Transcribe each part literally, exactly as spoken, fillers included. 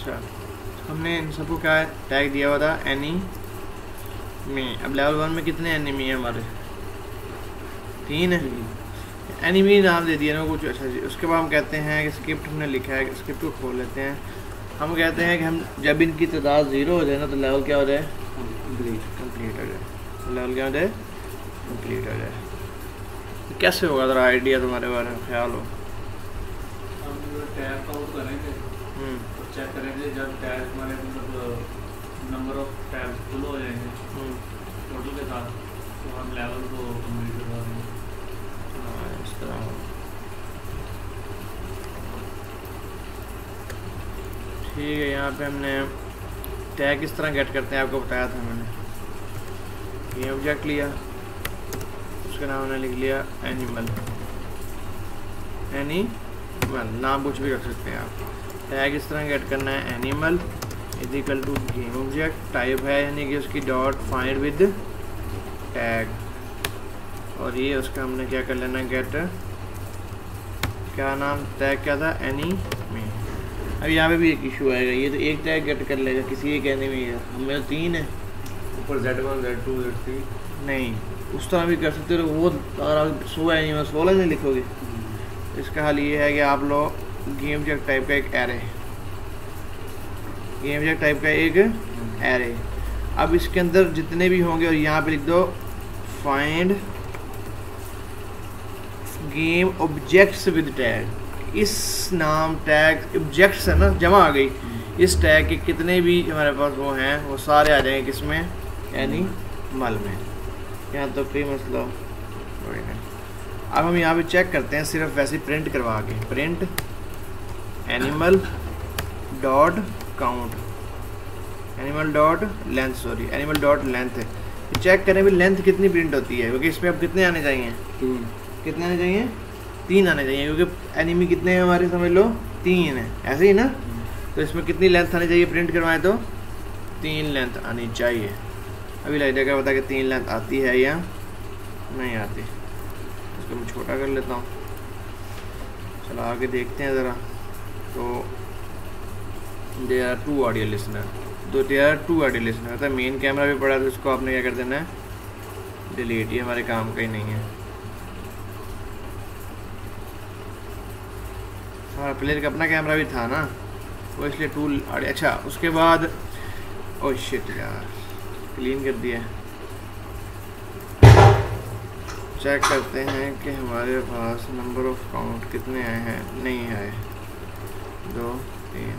अच्छा, हमने इन सबको क्या टैग दिया हुआ था, एनी में। अब लेवल वन में कितने एनिमी है हमारे? तीन है। एनिमी नाम दे दिया ना कुछ। अच्छा जी, उसके बाद हम कहते हैं कि स्क्रिप्ट हमने लिखा है, स्क्रिप्ट को खोल लेते हैं। हम कहते हैं कि हम जब इनकी तादाद ज़ीरो हो जाए ना तो लेवल क्या हो जाए? कंप्लीट कंप्लीट हो जाए। लेवल क्या हो जाए? कंप्लीट हो जाए। तो कैसे होगा, ज़रा आइडिया तुम्हारे बारे में ख्याल हो? हम टैब काउंट करेंगे तो चेक करेंगे जब टैब हमारे मतलब नंबर ऑफ टैब फुल हो जाएंगे टोटल के साथ तो हम लेवल को कंप्लीट करवा देंगे। हाँ, इस तरह। ठीक है, यहाँ पे हमने टैग किस तरह गेट करते हैं आपको बताया था मैंने। ये ऑब्जेक्ट लिया, उसका नाम हमने लिख लिया एनिमल। एनिमल नाम कुछ भी रख सकते हैं आप। टैग इस तरह गेट करना है, animal is equal to game object. Type है यानी कि उसकी डॉट फाइंड विद टैग, और ये उसका हमने क्या कर लेना, गेट क्या नाम, टैग क्या था, एनीमी। अब यहाँ पे भी एक इशू आएगा, ये तो एक टैग गेट कर लेगा किसी एक एनिमी है, हमें तो तीन है ऊपर Z one Z two Z three नहीं, उस तरह भी कर सकते हो। वो अगर आप सौ एनिमल सोलह में लिखोगे, इसका हल ये है कि आप लोग गेम ऑब्जेक्ट टाइप का एक एरे, गेम ऑब्जेक्ट टाइप का एक एरे, अब इसके अंदर जितने भी होंगे और यहाँ पे लिख दो find game objects with tag. इस नाम टैग ऑब्जेक्ट्स है ना, जमा आ गई, इस टैग के कितने भी हमारे पास वो हैं वो सारे आ जाएंगे किसमें, एनिमल में। यहाँ तो कोई मसला कोई नहीं। अब हम यहाँ पे चेक करते हैं सिर्फ वैसे प्रिंट करवा के, print animal dot count, animal dot length, sorry animal dot length है। चेक करें भी लेंथ कितनी प्रिंट होती है, क्योंकि इसमें अब कितने आने चाहिए, तीन। कितने आने चाहिए, तीन आने चाहिए, क्योंकि एनिमी कितने हैं हमारे, समझ लो तीन है, ऐसे ही ना। तो इसमें कितनी लेंथ आनी चाहिए, प्रिंट करवाएं तो तीन लेंथ आनी चाहिए। अभी लग जाएगा पता कि तीन लेंथ आती है या नहीं आती। इसको मैं छोटा कर लेता हूँ, चला आगे देखते हैं ज़रा। तो there are two audio listener, तो there are two audio listener था, मेन कैमरा भी पड़ा, तो इसको आपने क्या कर देना है, डिलीट, ये हमारे काम का ही नहीं है। हमारा प्लेयर का अपना कैमरा भी था ना, वो इसलिए टूल ऑडियो। अच्छा, उसके बाद ओह शिट यार, क्लीन कर दिया। चेक करते हैं कि हमारे पास नंबर ऑफ काउंट कितने आए हैं, नहीं आए, दो तीन।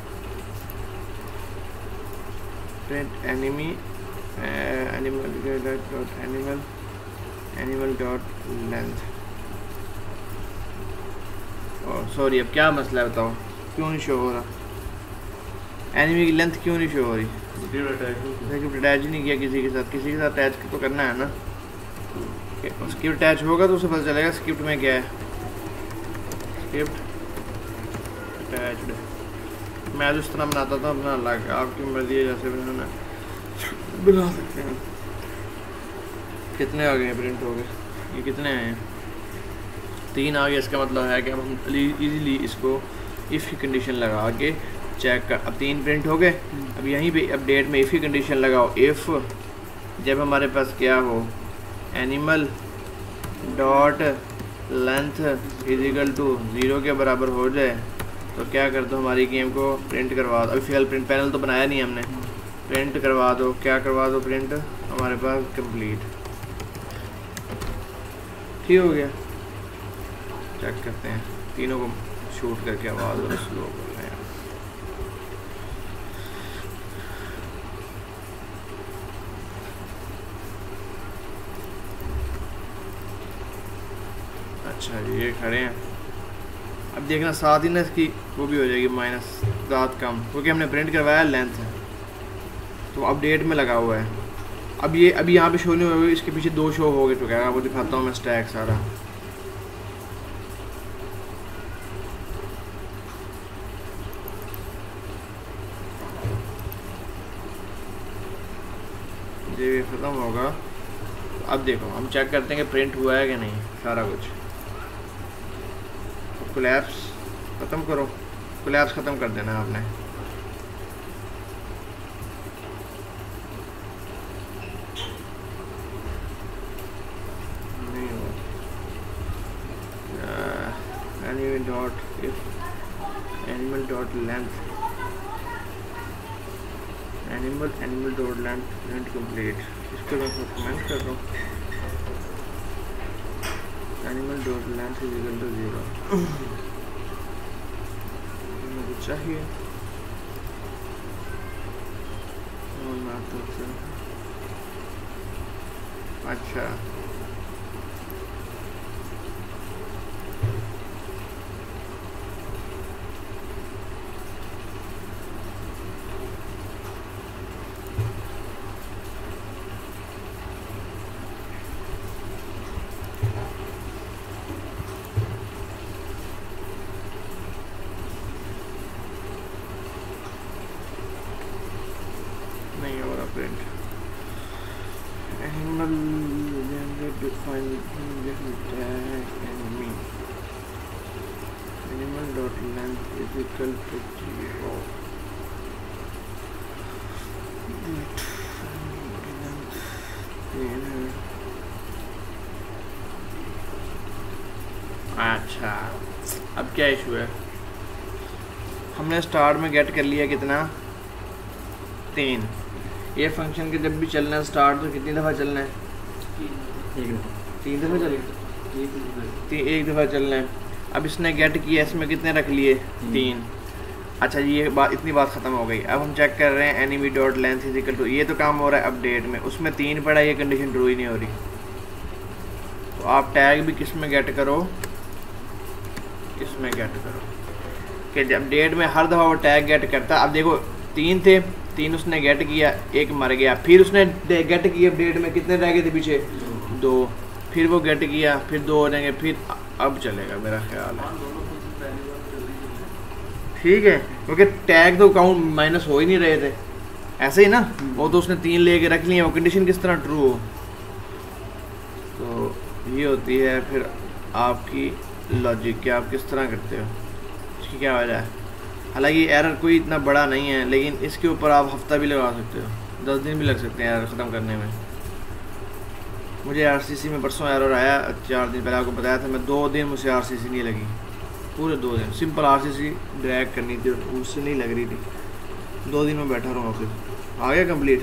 Print enemy animal dot animal animal dot length. और सॉरी, अब क्या मसला है बताओ, क्यों नहीं शो हो रहा, एनिमी की लेंथ क्यों नहीं शो हो रही? स्क्रिप्ट अटैच नहीं किया किसी के साथ, किसी के साथ अटैच तो करना है ना। स्क्रिप्ट अटैच होगा तो उसे पता चलेगा स्क्रिप्ट में क्या है, स्क्रिप्ट अटैच्ड। मैं जिस तरह बनाता था अपना अलग, आपकी मर्जी है जैसे बनाना बना सकते हैं। कितने आ गए प्रिंट हो गए, ये कितने आए हैं, तीन आ गए। इसका मतलब है कि अब हम इजीली इसको इफ़ की कंडीशन लगा के चेक कर, अब तीन प्रिंट हो गए। अब यहीं पे अपडेट में इफ़ की कंडीशन लगाओ, इफ़ जब हमारे पास क्या हो, animal dot length is equal to zero के बराबर हो जाए, तो क्या कर दो, हमारी गेम को प्रिंट करवा दो। अभी फिलहाल प्रिंट पैनल तो बनाया नहीं हमने, प्रिंट करवा दो, क्या करवा दो, प्रिंट हमारे पास कंप्लीट, ठीक हो गया। चेक करते हैं, तीनों को शूट करके आवाज़ और स्लो कर रहे हैं। अच्छा जी, ये खड़े हैं। अब देखना साथ ही ना इसकी वो भी हो जाएगी माइनस, ज़्यादा कम, क्योंकि हमने प्रिंट करवाया लेंथ है, तो अपडेट में लगा हुआ है। अब ये अभी यहाँ पे शो नहीं होगा, इसके पीछे दो शो हो गए चुका है, वो दिखाता हूँ मैं स्टैक सारा। ये ख़त्म होगा, अब देखो हम चेक करते हैं कि प्रिंट हुआ है कि नहीं सारा कुछ। कोलैप्स ख़त्म करो, कोलैप्स ख़त्म कर देना है आपने। Dot if animal dot length animal animal dot length print complete. इसको मैं कमेंट कर रहा हूँ, animal dot length is equal to zero मुझे चाहिए। और ना तो अच्छा नहीं हो रहा print. Animal define enemy animal dot length is equal to zero. अच्छा अब क्या इशू है, हमने स्टार्ट में गेट कर लिया कितना, तीन। ये फंक्शन के जब भी चलना है स्टार्ट तो कितनी दफ़ा चलना है, तीन दफ़ा चले एक दफ़ा चलना है। अब इसने गेट किया, इसमें कितने रख लिए, तीन। अच्छा ये बात, इतनी बात ख़त्म हो गई। अब हम चेक कर रहे हैं enemy dot length is equal to, ये तो काम हो रहा है अपडेट में, उसमें तीन पड़ा, ये कंडीशन ट्रू ही नहीं हो रही। तो आप टैग भी किस में गेट करो, इसमें गेट करो कि जब अपडेट में हर दफ़ा वो टैग गेट करता। अब देखो तीन थे, तीन उसने गेट किया, एक मर गया, फिर उसने गेट किया अपडेट में, कितने रह गए थे पीछे, दो, फिर वो गेट किया, फिर दो हो जाएंगे, फिर अब चलेगा मेरा ख्याल है, ठीक है, क्योंकि टैग तो काउंट माइनस हो ही नहीं रहे थे, ऐसे ही ना, वो तो उसने तीन लेके रख लिए, वो कंडीशन किस तरह ट्रू हो। तो ये होती है फिर आपकी लॉजिक कि आप किस तरह करते हो, इसकी क्या वजह है। हालांकि एरर कोई इतना बड़ा नहीं है, लेकिन इसके ऊपर आप हफ्ता भी लगा सकते हो, दस दिन भी लग सकते हैं एरर ख़त्म करने में। मुझे आरसीसी में परसों एरर आया, चार दिन पहले आपको बताया था मैं, दो दिन मुझे आरसीसी नहीं लगी, पूरे दो दिन सिंपल आरसीसी ड्रैग करनी थी, उससे नहीं लग रही थी, दो दिन में बैठा रहूँ, फिर आ गया कंप्लीट।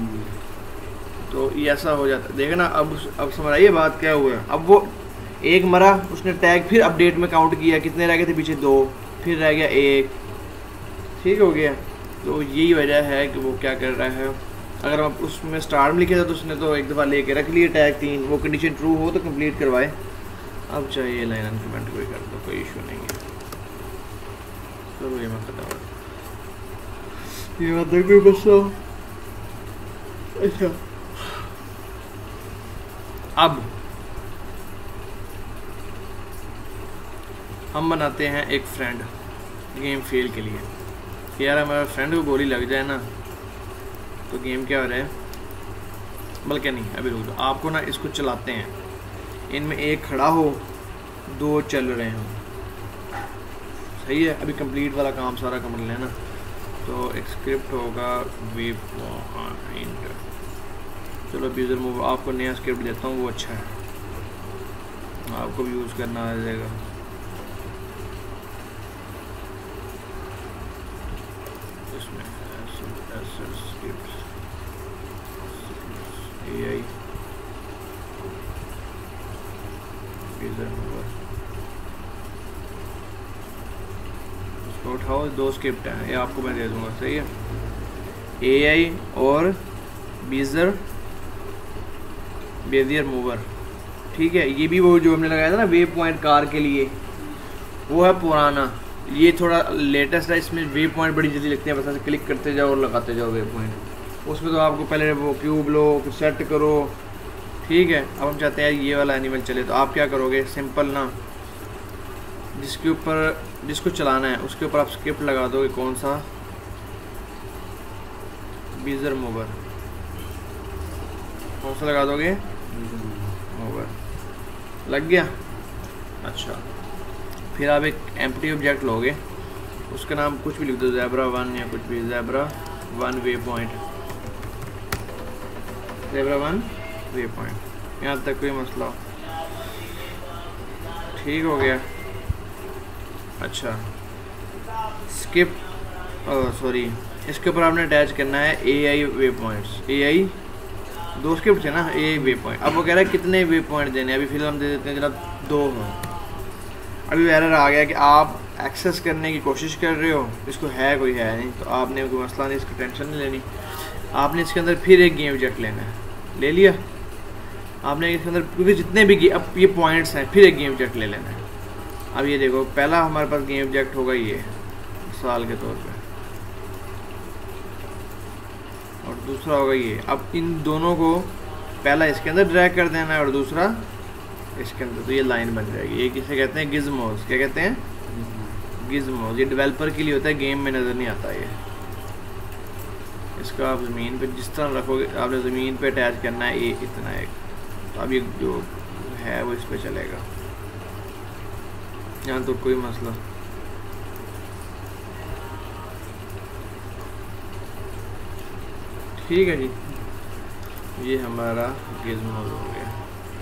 तो ये ऐसा हो जाता है, देखना। अब अब समझ आइए बात क्या हुआ है। अब वो एक मरा, उसने टैग फिर अपडेट में काउंट किया, कितने रह गए थे पीछे, दो, फिर रह गया एक, ठीक हो गया। तो यही वजह है कि वो क्या कर रहा है, अगर आप उसमें स्टार में लिखे था तो उसने तो एक दफ़ा लेके रख लिए टैग तीन, वो कंडीशन ट्रू हो तो कंप्लीट करवाए। अब चाहिए लाइन अनकमेंट कोई कर दो, कोई इशू नहीं है। चलो ये मत बताओ, ये मत कोई बच्चा। अच्छा अब हम बनाते हैं एक फ्रेंड गेम फेल के लिए कि यार हमारा फ्रेंड को गोली लग जाए ना तो गेम क्या हो रहा है, बल्कि नहीं अभी रुक दो, आपको ना इसको चलाते हैं, इनमें एक खड़ा हो, दो चल रहे हो, सही है। अभी कंप्लीट वाला काम सारा कर लेना। तो एक स्क्रिप्ट होगा वे पॉइंट, चलो यूज़र मूव, आपको नया स्क्रिप्ट देता हूँ, वो अच्छा है, आपको भी यूज़ करना आ जाएगा। इसमें स्क्रिप्ट एआई यूज़र मूवर, उसको उठाओ, दो स्क्रिप्ट हैं, ये आपको मैं दे दूँगा, सही है। एआई और बीजर बेजियर मूवर, ठीक है। ये भी वो जो हमने लगाया था ना वे पॉइंट कार के लिए, वो है पुराना, ये थोड़ा लेटेस्ट है। इसमें वे पॉइंट बड़ी जल्दी लगती है, बस ऐसे क्लिक करते जाओ और लगाते जाओ वे पॉइंट। उसमें तो आपको पहले वो क्यूब लो, फिर सेट करो, ठीक है। अब हम चाहते हैं ये वाला एनिमल चले, तो आप क्या करोगे, सिंपल ना, जिसके ऊपर जिसको चलाना है उसके ऊपर आप स्क्रिप्ट लगा दोगे, कौन सा, बीजर मूवर, कौन सा लगा दोगे, मूवर, लग गया। अच्छा फिर आप एक एम्प्टी ऑब्जेक्ट लोगे, उसका नाम कुछ भी लिख दो, ज़ेब्रा वन या कुछ भी, zebra one waypoint, zebra one waypoint, यहाँ तक कोई मसला, ठीक हो गया। अच्छा स्किप, सॉरी इसके ऊपर आपने अटैच करना है ए आई वे पॉइंट्स। ए आई दो स्क्रिप्ट है ना, ए आई वे पॉइंट। अब वो कह रहा है कितने वे पॉइंट देने हैं, अभी फिर हम दे देते हैं जनाब दो हों। अभी एरर आ गया कि आप एक्सेस करने की कोशिश कर रहे हो, इसको है कोई है नहीं, तो आपने कोई मसला नहीं, इसकी टेंशन नहीं लेनी। आपने इसके अंदर फिर एक गेम ऑब्जेक्ट लेना है, ले लिया आपने इसके अंदर, क्योंकि जितने भी अब ये पॉइंट्स हैं फिर एक गेम ऑब्जेक्ट ले लेना है। अब ये देखो पहला हमारे पास गेम ऑब्जेक्ट होगा ये साल के तौर पे, और दूसरा होगा ये। अब इन दोनों को पहला इसके अंदर ड्रैग कर देना है और दूसरा इसके अंदर, तो ये लाइन बन जाएगी। ये किसे कहते हैं, गिज़मोस। क्या कहते हैं, गिज़मोस। ये डेवलपर के लिए होता है, गेम में नज़र नहीं आता ये। इसको आप ज़मीन पे जिस तरह रखोगे, आपने ज़मीन पे अटैच करना है ये इतना एक, तो अब ये जो है वो इस पर चलेगा, यहाँ तो कोई मसला। ठीक है जी, ये हमारा गिज़मोस हो गया।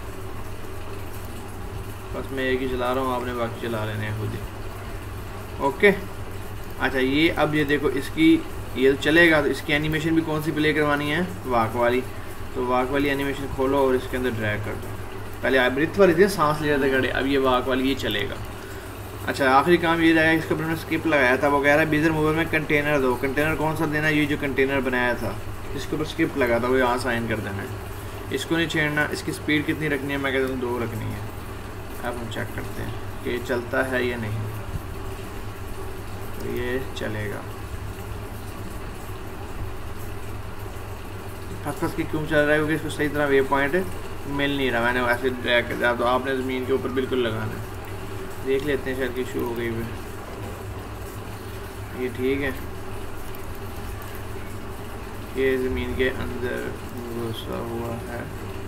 बस मैं एक ही चला रहा हूँ, आपने बाकी चला लेने हैं खुद ही। ओके अच्छा, ये अब ये देखो इसकी ये तो चलेगा, तो इसकी एनिमेशन भी कौन सी प्ले करवानी है, वाक वाली। तो वाक वाली एनिमेशन खोलो और इसके अंदर ड्रैग कर दो। पहले आप ब्रीथ वाली थी, सांस ले जाते खड़े, अब ये वाक वाली ये चलेगा। अच्छा आखिरी काम ये रहेगा, इसके ऊपर मैंने स्किप लगाया था, वो कह रहा है बिजर मूवर में कंटेनर दो। कंटेनर कौन सा देना, ये जो कंटेनर बनाया था इसके ऊपर स्किप लगा था, वो यहाँ साइन कर देना है। इसको नहीं छेड़ना। इसकी स्पीड कितनी रखनी है, मैं कहता हूँ दो रखनी है। अब हम चेक करते हैं कि ये चलता है या नहीं। तो ये चलेगा। फस फस की क्यों चल रहा है, क्योंकि इसको सही तरह वे पॉइंट मिल नहीं रहा। मैंने ऐसे ड्रैग कर दिया, तो आपने ज़मीन के ऊपर बिल्कुल लगाना है। देख लेते हैं, शायद इशू हो गई है। ये ठीक है, ये ज़मीन के अंदर घुसा हुआ है।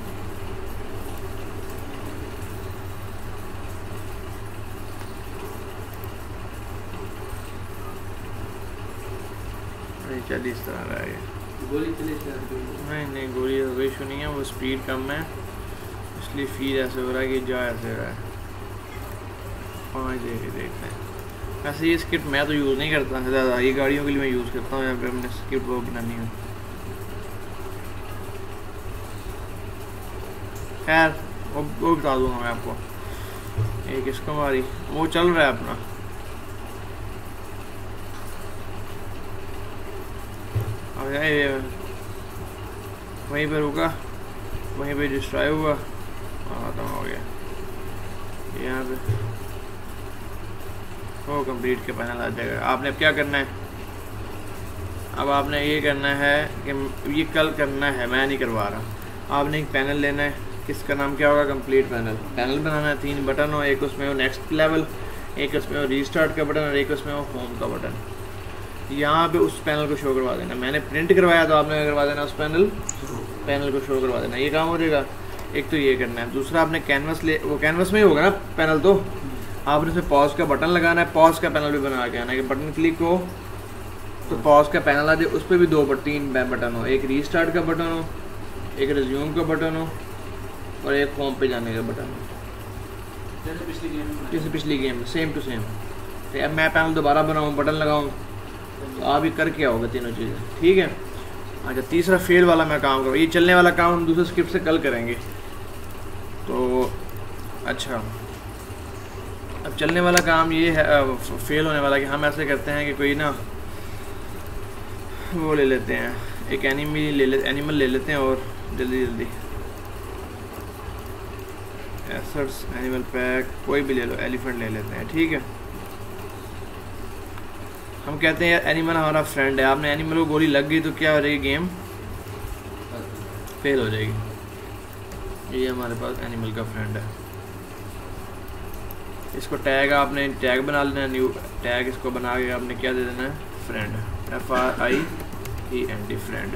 नहीं चल इस तरह रहा है, गोली चली नहीं नहीं गोली का कोई इशू नहीं है, वो स्पीड कम है इसलिए फील ऐसे हो रहा है कि जा ऐसे हो रहा है। पाँच देखे देखते हैं। वैसे ये स्क्रिप्ट मैं तो यूज़ नहीं करता ज़्यादा, ये गाड़ियों के लिए मैं यूज़ करता हूँ, यहाँ पे हमने स्क्रिप्ट वो बनानी है। खैर वो वो बता दूँगा मैं आपको। एक इसको मारी, वो चल रहा है अपना। वहीं पर रुका, वहीं पे डिस्ट्रॉय हुआ, खत्म हो गया। यहाँ पे वो कंप्लीट के पैनल आ जाएगा। आपने अब क्या करना है, अब आपने ये करना है कि ये कल करना है, मैं नहीं करवा रहा। आपने एक पैनल लेना है, किसका नाम क्या होगा, कंप्लीट पैनल। पैनल बनाना है, तीन बटन हो, एक उसमें हो नेक्स्ट लेवल, एक उसमें हो रीस्टार्ट का बटन और एक उसमें हो होम का बटन। यहाँ पे उस पैनल को शो करवा देना। मैंने प्रिंट करवाया तो आपने करवा देना उस पैनल पैनल को शो करवा देना। ये काम हो जाएगा। एक तो ये करना है, दूसरा आपने कैनवस ले, वो कैनवस में ही होगा ना पैनल, तो आपने उसमें पॉज का बटन लगाना है। पॉज का पैनल भी बना के आना है कि बटन क्लिक हो तो पॉज का पैनल आ जाए, उस पर भी दो तीन बटन हो, एक रीस्टार्ट का बटन हो, एक रिज्यूम का बटन हो और एक होम पे जाने का बटन हो, जैसे पिछली गेम में जैसे पिछली गेम सेम टू सेम। तो अब मैं पैनल दोबारा बनाऊँ, बटन लगाऊँ, तो आप ही करके आओगे तीनों चीज़ें। ठीक है। अच्छा तीसरा फेल वाला मैं काम करूँ, ये चलने वाला काम हम दूसरे स्क्रिप्ट से कल करेंगे। तो अच्छा अब चलने वाला काम ये है, फेल होने वाला कि हम ऐसे करते हैं कि कोई ना वो ले लेते हैं, एक एनिमी ले ले एनिमल ले लेते हैं और जल्दी जल्दी एसर्ट्स एनिमल पैक कोई भी ले लो, एलिफेंट ले लेते हैं। ठीक है। हम कहते हैं यार एनिमल हमारा फ्रेंड है। आपने एनिमल को गोली लग गई तो क्या हो जाएगी, गेम फेल हो जाएगी। ये हमारे पास एनिमल का फ्रेंड है। इसको टैग आपने टैग बना लेना है, न्यू टैग इसको बना के आपने क्या दे देना है, friend, F R I E N D, friend.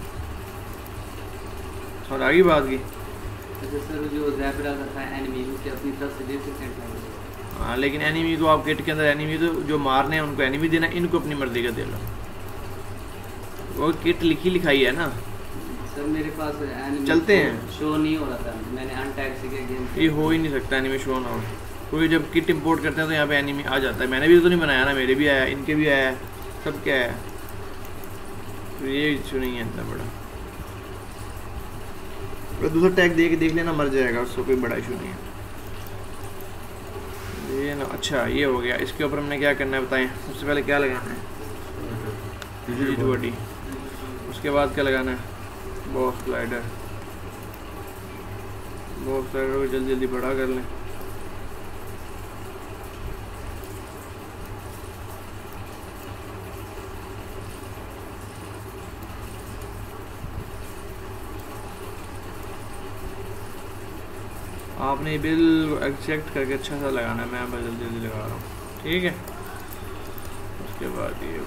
और आगे बात की सर जो ज़ैबरा था एनिमी उसके अपनी तरफ से दे सकते हैं। हाँ लेकिन एनिमी को आप किट के अंदर एनिमी तो जो मारने हैं उनको एनिमी देना, इनको अपनी मर्जी का दे लो। वो किट लिखी लिखाई है ना सर, मेरे पास एनिमी चलते हैं, शो नहीं हो रहा था, मैंने अनटैग से गेम ये हो ही नहीं सकता एनिमी शो ना हो। क्योंकि जब किट इंपोर्ट करते हैं तो यहाँ पे एनिमी आ जाता है। मैंने भी तो नहीं बनाया ना, मेरे भी आया, इनके भी आया, सब क्या है, तो ये इशू नहीं है इतना बड़ा। अगर दूसरा टैग दे के देख लेना मर जाएगा, उसको कोई बड़ा इशू नहीं है ये ना। अच्छा ये हो गया। इसके ऊपर हमने क्या करना है बताएं। सबसे पहले क्या लगाना है, रिजिड बॉडी। उसके बाद क्या लगाना है, बॉक्स स्लाइडर। बॉक्स स्लाइडर को जल्दी जल्दी बड़ा कर लें। आपने बिल एक्सेप्ट करके अच्छा सा लगाना है, मैं बस जल्दी जल्दी लगा रहा हूँ, ठीक है। उसके बाद ये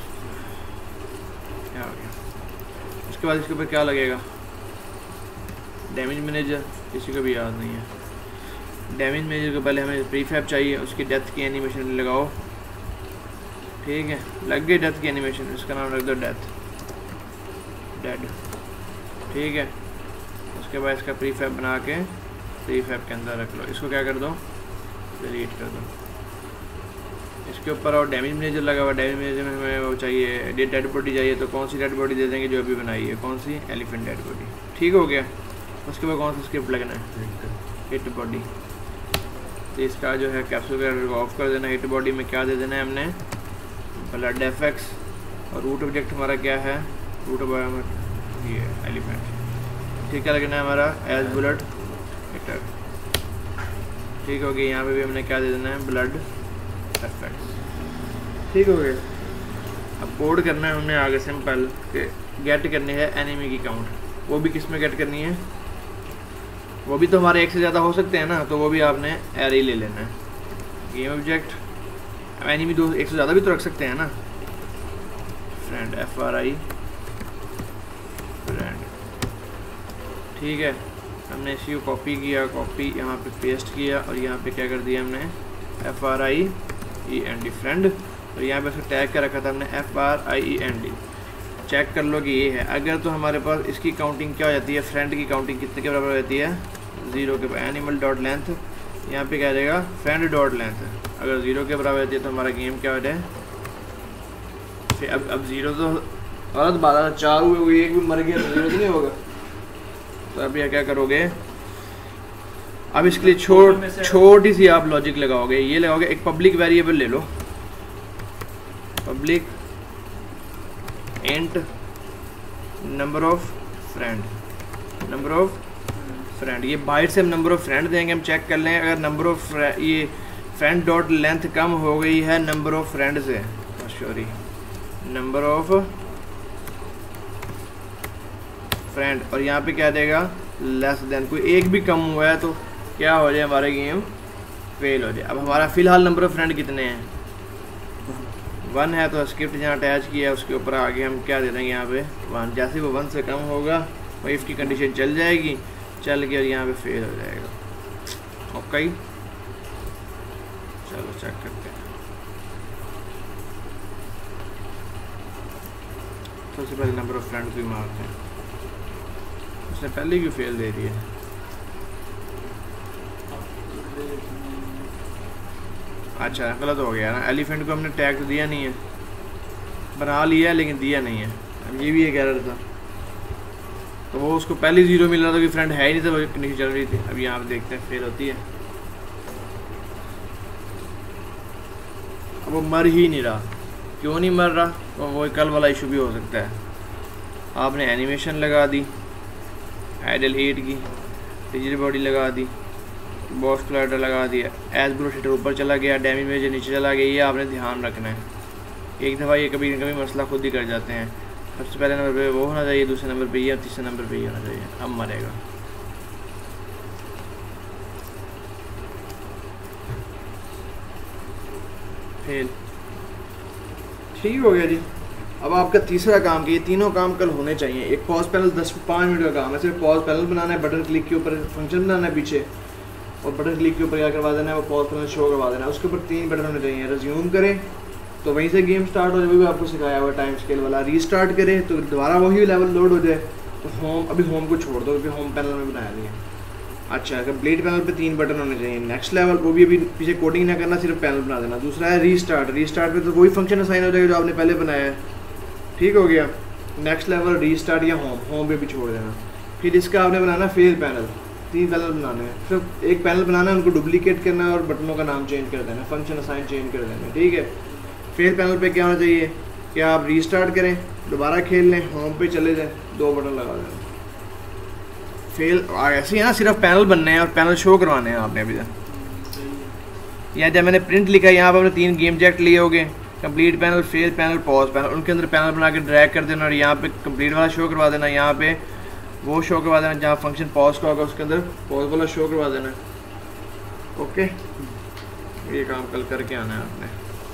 क्या हो गया, उसके बाद इसके ऊपर क्या लगेगा, डैमेज मैनेजर, किसी को भी याद नहीं है। डैमेज मैनेजर को पहले हमें प्रीफैब चाहिए, उसकी डेथ की एनिमेशन लगाओ, ठीक है। लग गई डेथ की एनिमेशन, इसका नाम रख दो डेथ, डेड, ठीक है। उसके बाद इसका प्रीफैब बना के प्रीफैब के अंदर रख लो। इसको क्या कर दो, डिलीट कर दो। इसके ऊपर और डैमेज मैनेजर लगा हुआ, डैमेज मैनेजर में हमें वो चाहिए, डेड बॉडी चाहिए, तो कौन सी डेड बॉडी दे देंगे, जो अभी बनाई है, कौन सी, एलिफेंट डेड बॉडी, ठीक हो गया। उसके बाद कौन सा स्क्रिप्ट लगना है, हिट बॉडी। तो इसका जो है कैप्सूल कैरेक्टर को ऑफ कर देना। हिट बॉडी में क्या दे देना है हमने, ब्लड एफेक्ट्स, और रूट ऑब्जेक्ट हमारा क्या है, रूट ऑब्जेक्ट ये एलिफेंट, ठीक है। लगना है हमारा एज बुलेट हिटर, ठीक हो गया। यहाँ पे भी हमने क्या दे देना है, ब्लड एफेक्ट्स, ठीक हो गया। अब कोड करना है हमने आगे सिंपल के गेट करनी है एनिमी की काउंट। वो भी किस में गेट करनी है, वो भी तो हमारे एक से ज़्यादा हो सकते हैं ना, तो वो भी आपने एरे ले लेना है। गेम ऑब्जेक्ट, एनिमी दो एक से ज़्यादा भी तो रख सकते हैं ना। Friend, F R I friend, ठीक है। हमने इसी को कॉपी किया, कॉपी यहाँ पे पेस्ट किया, और यहाँ पे क्या कर दिया हमने, F R I E N D friend, और यहाँ पे उसको टैग कर रखा था हमने F R I E N D. Check कर लो कि ये है। अगर तो हमारे पास इसकी काउंटिंग क्या हो जाती है, फ्रेंड की काउंटिंग कितने के बराबर हो जाती है, ज़ीरो के। एनिमल डॉट लेंथ, यहाँ पे क्या रहेगा, फ्रेंड डॉट लेंथ। अगर ज़ीरो के बराबर होती है तो हमारा गेम क्या हो जाए, फिर अब अब ज़ीरो तो गलत बात है, चार हुए हुए एक भी मर गया तो ज़ीरो तो नहीं होगा। तो अब यह क्या करोगे, अब इसके लिए छोट छोटी सी आप लॉजिक लगाओगे। ये लगाओगे, एक पब्लिक वेरिएबल ले लो, public int number of friend, number of friend. ये बाइट से हम नंबर ऑफ फ्रेंड देंगे, हम चेक कर लें अगर नंबर ऑफ ये फ्रेंड डॉट लेंथ कम हो गई है नंबर ऑफ फ्रेंड से, सॉरी नंबर ऑफ फ्रेंड, और यहाँ पे क्या देगा, लेस देन, कोई एक भी कम हुआ है तो क्या हो जाए, हमारे गेम फेल हो जाए। अब हमारा फिलहाल नंबर ऑफ फ्रेंड कितने हैं, वन है, तो स्क्रिप्ट जहाँ अटैच किया है उसके ऊपर आगे हम क्या दे देंगे, यहाँ पे वन। जैसे वो वन से कम होगा वो इफ़ की कंडीशन चल जाएगी, चल के और यहाँ पे फेल हो जाएगा। ओके चलो चेक करते हैं। सबसे पहले नंबर ऑफ फ्रेंड को मारते हैं, उसने पहले क्यों फेल दे दिया। अच्छा गलत हो गया ना, एलिफेंट को हमने टैग तो दिया नहीं है, बना लिया लेकिन दिया नहीं है। अब ये भी एक एरर था, तो वो उसको पहले जीरो मिल रहा था कि फ्रेंड है ही नहीं था, वो कंडीशन चल रही थी। अब यहाँ पे देखते हैं फेल होती है, अब वो मर ही नहीं रहा। क्यों नहीं मर रहा, तो वो कल वाला इशू भी हो सकता है। आपने एनिमेशन लगा दी आइडल एट की, डिजिटल बॉडी लगा दी, बॉक्स क्लाइडर लगा दिया, एज ब्रो शीटर ऊपर चला गया, डैमेज में जो नीचे चला गया, ये आपने ध्यान रखना है। एक दफ़ा ये कभी न कभी मसला खुद ही कर जाते हैं। सबसे पहले नंबर पे वो होना चाहिए, दूसरे नंबर पे ये, और तीसरे नंबर पे ये होना चाहिए। अब मरेगा। फेल, ठीक हो गया जी। अब आपका तीसरा काम कि ये तीनों काम कल होने चाहिए। एक पॉज पैनल दस पाँच मिनट का काम है, सिर्फ पॉज पैनल बनाना है, बटन क्लिक के ऊपर फंक्शन बनाना है पीछे, और बटन क्लिक के ऊपर क्या करवा देना है, वो पॉज पैनल शो करवा देना है। उसके ऊपर तीन बटन होने चाहिए, रिज्यूम करें तो वहीं से गेम स्टार्ट हो जाए, वो भी आपको सिखाया हुआ टाइम स्केल वाला। रीस्टार्ट करें तो दोबारा वही लेवल लोड हो जाए। तो होम, अभी होम को छोड़ दो क्योंकि होम पैनल में बनाया नहीं है। अच्छा, कंप्लीट पैनल पे तीन बटन होने चाहिए। नेक्स्ट लेवल, वो भी अभी पीछे कोडिंग ना करना, सिर्फ पैनल बना देना। दूसरा है रीस्टार्ट। रीस्टार्ट पे तो वही फंक्शन असाइन हो जाएगा जो आपने पहले बनाया है, ठीक हो गया। नेक्स्ट लेवल रीस्टार्ट या होम, होम पे भी छोड़ देना। फिर इसका आपने बनाना फेल पैनल, तीन पैनल बनाने हैं। सिर्फ एक पैनल बनाना है, उनको डुप्लीकेट करना है और बटनों का नाम चेंज कर देना, फंक्शन असाइन चेंज कर देना, ठीक है। फेल पैनल पे क्या होना चाहिए कि आप रीस्टार्ट करें, दोबारा खेल लें, होम पे चले जाएं, दो बटन लगा देना। फेल ऐसे ही है ना, सिर्फ पैनल बनने हैं और पैनल शो करवाने हैं आपने अभी तक। यहाँ जब मैंने प्रिंट लिखा है, यहाँ पर आपने तीन गेम जेक्ट लिए होंगे, complete panel, fail panel, pause panel. उनके अंदर पैनल बना के ड्रैग कर देना और यहाँ पे कंप्लीट वाला शो करवा देना, यहाँ पे वो शो करवा देना जहाँ फंक्शन पॉज का होगा उसके अंदर पॉज वाला शो करवा देना। ओके, ये काम कल करके आना है आपने।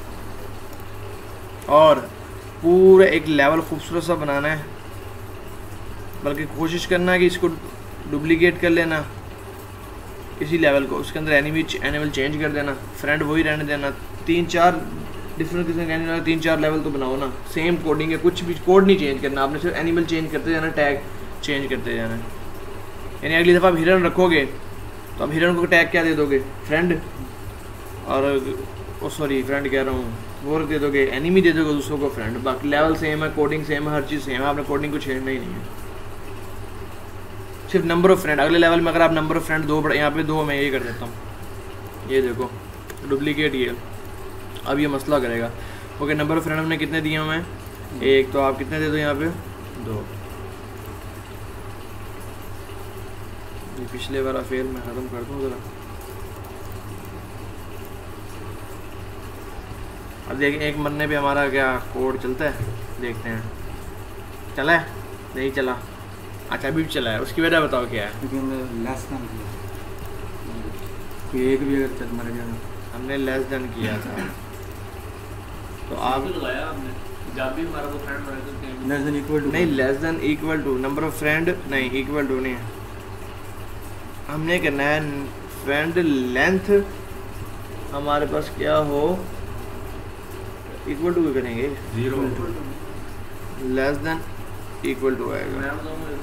और पूरा एक लेवल खूबसूरत सा बनाना है, बल्कि कोशिश करना है कि इसको डुप्लीकेट कर लेना इसी लेवल को, उसके अंदर एनिमी एनिमल चेंज कर देना, फ्रेंड वही रहने देना। तीन चार डिफरेंट किस्म के एनिमल, तीन चार लेवल तो बनाओ ना, सेम कोडिंग है, कुछ भी कोड नहीं चेंज करना आपने, सिर्फ एनिमल चेंज करते जाना, टैग चेंज करते जाना। यानी अगली दफ़ा आप हिरन रखोगे तो आप हिरन को टैग क्या दे दोगे, फ्रेंड, और ओ सॉरी फ्रेंड कह रहा हूँ, वो दे दोगे, एनिमी दे दोगे दूसरों को फ्रेंड। बाकी लेवल सेम है, कोडिंग सेम है, हर चीज़ सेम है, आपने कोडिंग को छेड़ना ही नहीं है, सिर्फ नंबर ऑफ फ्रेंड। अगले लेवल में अगर आप नंबर ऑफ फ्रेंड दो बड़े, यहाँ पे दो मैं ये कर देता हूँ, ये देखो डुप्लीकेट, ये अब ये मसला करेगा। ओके, नंबर ऑफ फ्रेंड हमने कितने दिए हमें, एक, तो आप कितने दे दो यहाँ पे, दो। ये पिछले वाला फेल मैं ख़त्म कर दूँ ज़रा। अब देखिए एक मरने पे हमारा क्या कोड चलता है, देखते हैं। चला है, नहीं चला, अच्छा अभी भी चला है, उसकी वजह बताओ क्या है। लेस देन किया, एक भी अगर चल मर गया, हमने लेस देन किया था तो आप लगाया हमने, जब भी हमारा वो फ्रेंड मरे तो लेस देन इक्वल टू, नहीं, less than equal to, number of friend नहीं, इक्वल टू नहीं है, हमने करना है फ्रेंड लेंथ हमारे पास क्या हो, इक्वल टू करेंगे, zero, less than equal to आएगा। मैं बताऊंगा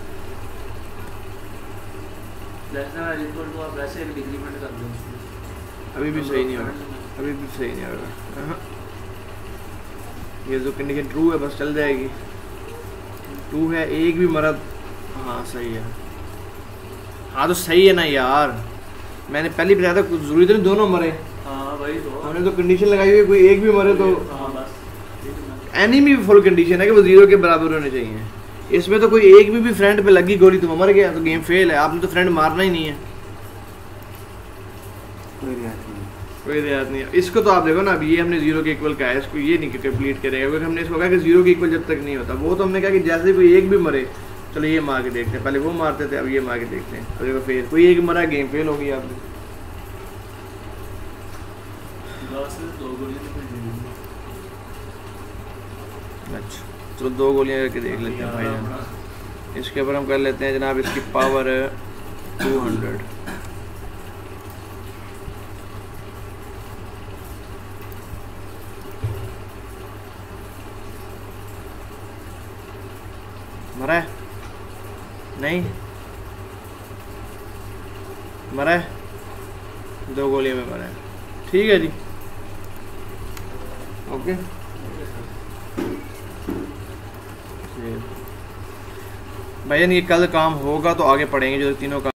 लेस देन इक्वल टू, आप वैसे एक डिक्रीमेंट कर दो, अभी भी सही नहीं होगा, अभी भी सही नहीं होगा। ये जो कंडीशन ट्रू है बस चल जाएगी, टू है, एक भी मरद, हाँ सही है, हाँ तो सही है ना यार, मैंने पहले बताया था कुछ जरूरी तो नहीं दोनों मरे, हाँ वही तो हमने तो कंडीशन लगाई हुई है, कोई एक भी मरे तो हाँ बस, एनिमी भी फुल कंडीशन है कि वो जीरो के बराबर होने चाहिए। इसमें तो कोई एक भी, भी फ्रेंड पे लगी गोली तो वो मर गया, तो गेम फेल है, आपने तो फ्रेंड मारना ही नहीं है, कोई रियायत नहीं, कोई रियायत नहीं है। इसको तो आप देखो ना, अभी ये हमने जीरो के इक्वल का है, इसको ये नहीं कंप्लीट करेगा, क्योंकि हमने इसको कहा कि जीरो के इक्वल जब तक नहीं होता, वो तो हमने कहा कि जैसे कोई एक भी मरे, चलो ये मार के देखते हैं, पहले वो मारते थे अब ये मार के देखते हैं, अब देखो फेल, कोई एक मरा, गेम फेल होगी आपने। अच्छा चलो दो गोलियां करके देख लेते हैं भाई। इसके ऊपर हम कर लेते हैं जनाब, इसकी पावर है टू हंड्रेड। मरा है नहीं, मरा है, दो गोलियों में मरा है, ठीक है जी, ओके। भाई ये कल काम होगा तो आगे पढ़ेंगे जो तीनों काम